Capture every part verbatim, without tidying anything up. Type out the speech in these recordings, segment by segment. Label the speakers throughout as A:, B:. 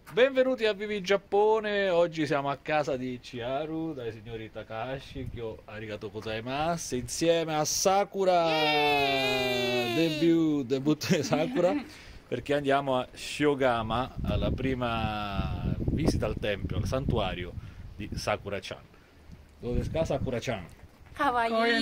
A: Benvenuti a Vivi Giappone. Oggi siamo a casa di Chiharu dai signori Takashi, Kyo arigato gozaimasu, insieme a Sakura. Debut, debutto di Sakura, perché andiamo a Shiogama alla prima visita al tempio, al santuario di Sakura-chan. Dove sta Sakura-chan?
B: Kawaii.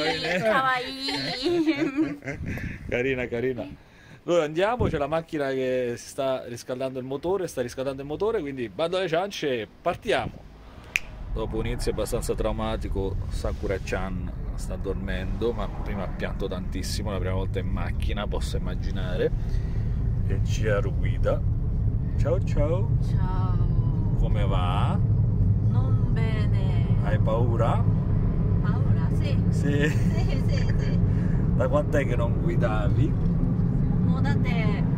B: Kawaii.
A: Carina, carina. Allora andiamo, c'è la macchina che si sta riscaldando il motore, sta riscaldando il motore, quindi bando alle ciance e partiamo. Dopo un inizio abbastanza traumatico, Sakura-chan sta dormendo, ma prima ha pianto tantissimo, la prima volta in macchina, posso immaginare. E Chiharu guida. Ciao ciao.
B: Ciao.
A: Come va?
B: Non bene.
A: Hai paura?
B: Paura? Sì.
A: Sì.
B: Sì, sì, sì.
A: Da quant'è che non guidavi?
B: もうだってフ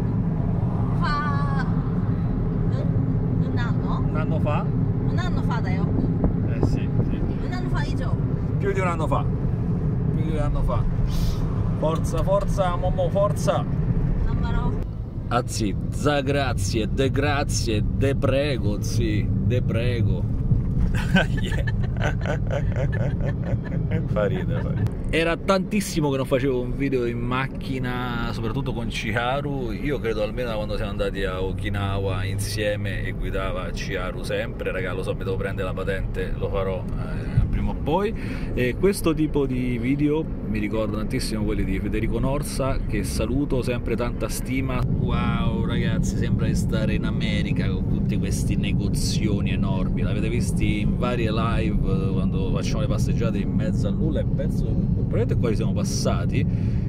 B: ァーうんうんなんの
A: Un anno fa?
B: うんなんのファーだよ
A: Eh sì, sì.
B: うんなんのファー以上
A: Più di un anno fa. Più di un anno fa. Forza, forza, Momo, forza.
B: 頑張ろう
A: Anzi, za grazie, de grazie, de prego, sì, de prego. Yeah. Fa ridere, fa ridere. Era tantissimo che non facevo un video in macchina, soprattutto con Chiharu. Io credo almeno da quando siamo andati a Okinawa insieme e guidava Chiharu sempre. Raga, lo so, mi devo prendere la patente, lo farò eh, prima o poi. E questo tipo di video mi ricorda tantissimo quelli di Federico Norsa, che saluto, sempre tanta stima. Wow ragazzi, sembra di stare in America con tutti questi negozioni enormi. L'avete visti in varie live quando facciamo le passeggiate in mezzo al nulla, e penso probabilmente qua siamo passati.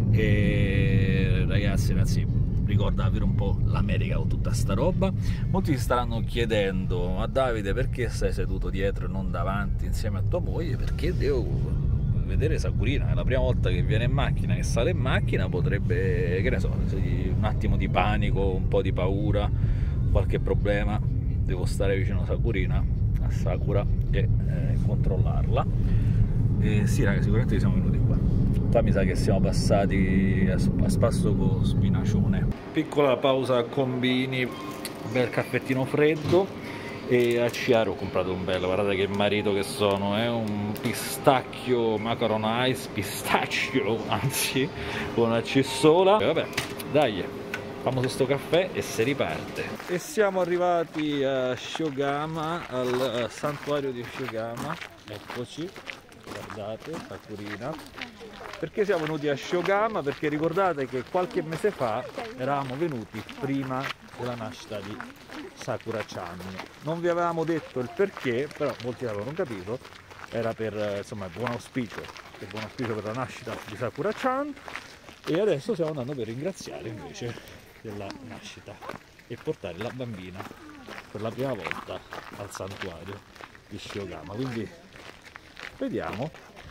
A: E ragazzi, ragazzi, ricorda davvero un po' l'America con tutta sta roba. Molti si staranno chiedendo: ma Davide, perché sei seduto dietro e non davanti insieme a tua moglie? Perché devo vedere Sakurina, è la prima volta che viene in macchina, che sale in macchina, potrebbe, che ne so, un attimo di panico, un po' di paura, qualche problema, devo stare vicino a Sakurina, a Sakura, e eh, controllarla. E sì raga, sicuramente siamo venuti qua. Qua mi sa che siamo passati a, a spasso con Spinacione. Piccola pausa a Combini, bel caffettino freddo. E a Chiharu ho comprato un bello, guardate che marito che sono, è un pistacchio macaron ice, pistacchio anzi, con una cissola. E vabbè, dai, famo sto caffè e si riparte. E siamo arrivati a Shiogama, al santuario di Shiogama, eccoci, guardate, Sakurina. Perché siamo venuti a Shiogama? Perché ricordate che qualche mese fa eravamo venuti prima della nascita di Sakura-chan. Non vi avevamo detto il perché, però molti l'avevano capito, era per insomma buon auspicio, per buon auspicio per la nascita di Sakura-chan, e adesso stiamo andando per ringraziare invece della nascita e portare la bambina per la prima volta al santuario di Shiogama. Quindi vediamo.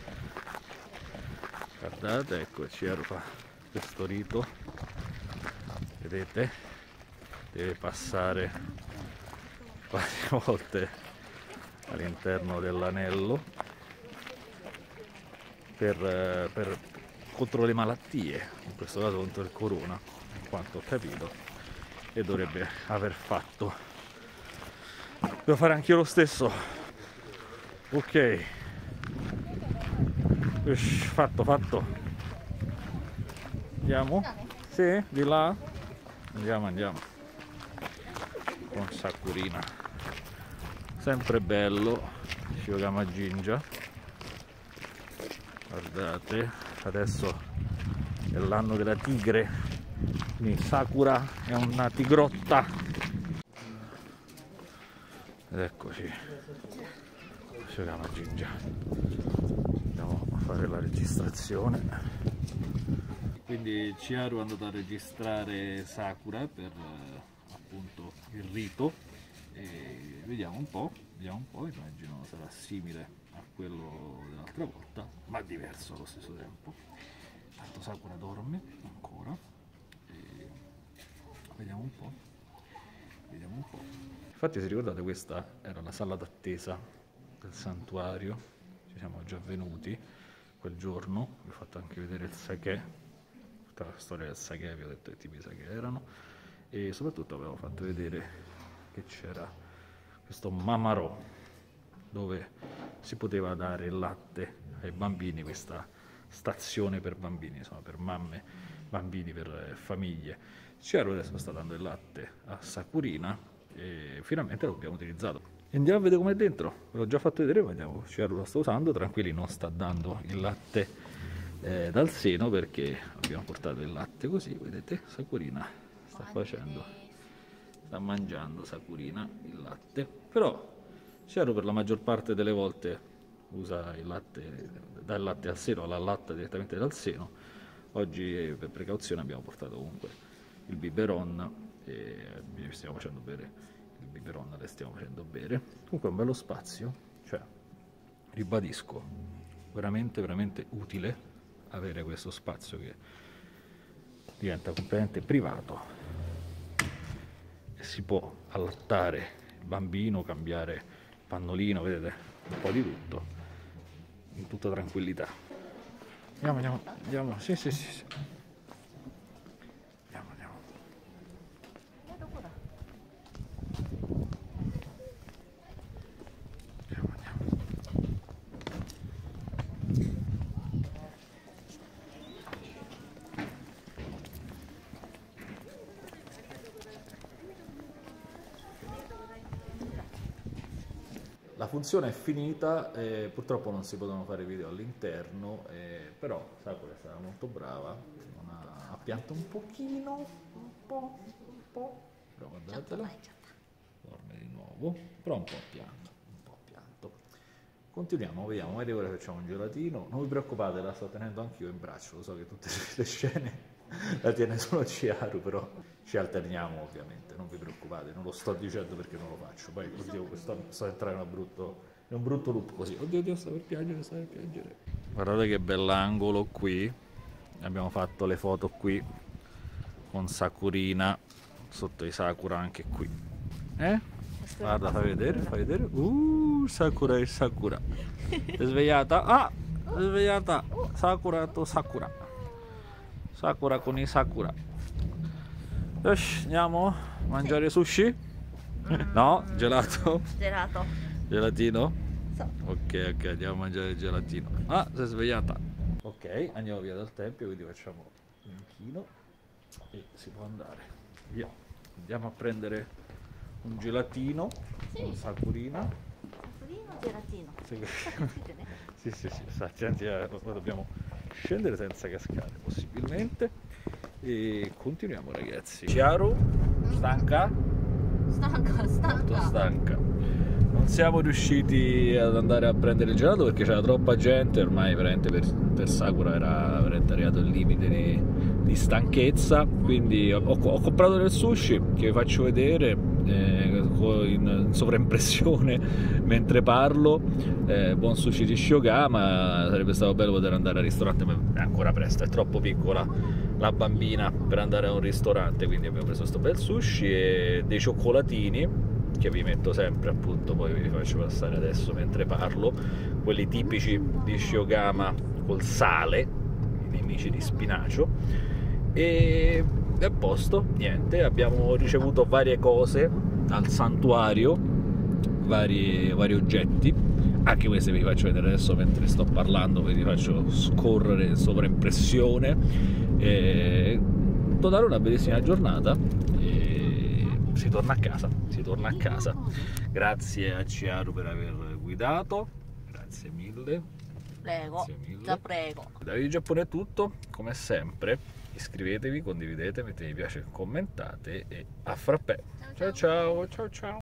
A: Guardate, ecco, Chiharu fa questo rito, vedete? Deve passare varie volte all'interno dell'anello per, per, contro le malattie, in questo caso contro il corona, in quanto ho capito, e dovrebbe aver fatto. Devo fare anch'io lo stesso. Ok. Ush, fatto, fatto. Andiamo? Sì? Di là? Andiamo, andiamo. Con Sakurina. Sempre bello. Shiogama Jinja. Guardate, adesso è l'anno della tigre. Quindi Sakura è una tigrotta. Ed eccoci. Shiogama Jinja. Andiamo a fare la registrazione. Quindi Chiharu è andato a registrare Sakura per eh, appunto il rito, e vediamo un po', vediamo un po', immagino sarà simile a quello dell'altra volta, ma diverso allo stesso tempo. Tanto Sakura dorme ancora, e vediamo un po', vediamo un po'. Infatti, se ricordate, questa era la sala d'attesa del santuario. Ci siamo già venuti quel giorno, vi ho fatto anche vedere il sake, tutta la storia del sake, vi ho detto che tipi di sake erano, e soprattutto avevo fatto vedere che c'era questo Mamarò dove si poteva dare il latte ai bambini, questa stazione per bambini, insomma per mamme, bambini, per famiglie. Chiaro adesso sta dando il latte a Sakurina e finalmente l'abbiamo utilizzato. Andiamo a vedere com'è dentro, ve l'ho già fatto vedere, vediamo, Chiaro lo sta usando, tranquilli, non sta dando il latte eh, dal seno perché abbiamo portato il latte così, vedete, Sakurina sta facendo, sta mangiando Sakurina il latte, però Chiaro per la maggior parte delle volte usa il latte, dà il latte al seno, la latta direttamente dal seno. Oggi per precauzione abbiamo portato comunque il biberon e gli stiamo facendo bere il biberon, le stiamo facendo bere. Comunque è un bello spazio, cioè ribadisco, veramente veramente utile avere questo spazio che diventa completamente privato e si può allattare il bambino, cambiare pannolino, vedete, un po' di tutto, in tutta tranquillità. Andiamo, andiamo, andiamo, sì, sì, sì, sì. Andiamo, andiamo. Andiamo, andiamo. La funzione è finita, eh, purtroppo non si potevano fare video all'interno, eh, però Sakura è stata molto brava, non ha, ha pianto un pochino, un po', un po', però guardatela, dorme di nuovo, però un po' pianto, un po' pianto. Continuiamo, vediamo, magari ora facciamo un gelatino, non vi preoccupate, la sto tenendo anch'io in braccio, lo so che tutte le scene la tiene solo Chiharu, però ci alterniamo ovviamente, non vi preoccupate, non lo sto dicendo perché non lo faccio, poi oddio, sto, sto entrando in un brutto, in un brutto loop così, oddio, oddio, sta per piangere, sta per piangere. Guardate che bell'angolo qui, abbiamo fatto le foto qui, con Sakurina, sotto i Sakura anche qui, eh? Guarda, fai vedere, fai vedere, uh, Sakura e Sakura, è svegliata, ah, è svegliata, Sakura to Sakura. Sakura con i Sakura. Yosh, andiamo a mangiare sushi? Mm. No? Gelato?
B: Gelato.
A: Gelatino?
B: So.
A: Ok, ok, andiamo a mangiare il gelatino. Ah, si è svegliata. Ok, andiamo via dal tempio, quindi facciamo l'inchino e si può andare via. Andiamo a prendere un gelatino, sì, con Sakurina.
B: Sakurina, gelatino.
A: Sì, sì, sì, sì, attenti, eh, dobbiamo scendere senza cascare possibilmente e continuiamo ragazzi. Chiharu, stanca?
B: Stanca, stanca.
A: Molto stanca. Non siamo riusciti ad andare a prendere il gelato perché c'era troppa gente, ormai veramente per, per Sakura era veramente arrivato il limite di, di stanchezza, quindi ho, ho comprato del sushi che vi faccio vedere eh, in, in sovraimpressione mentre parlo, eh, buon sushi di Shiogama. Sarebbe stato bello poter andare al ristorante, ma è ancora presto, è troppo piccola la bambina per andare a un ristorante, quindi abbiamo preso questo bel sushi e dei cioccolatini che vi metto sempre, appunto, poi vi faccio passare adesso mentre parlo, quelli tipici di Shiogama col sale, i nemici di spinacio, e a posto, niente, abbiamo ricevuto varie cose dal santuario, vari, vari oggetti, anche questi vi faccio vedere adesso mentre sto parlando, ve li faccio scorrere in sovraimpressione. E totale una bellissima giornata e si torna a casa, si torna a casa. Grazie a Chiharu per aver guidato, grazie mille.
B: Prego,
A: grazie mille.
B: la prego.
A: Da Video Giappone è tutto, come sempre, iscrivetevi, condividete, mettete mi piace, commentate e a frappè. Ciao ciao, ciao ciao.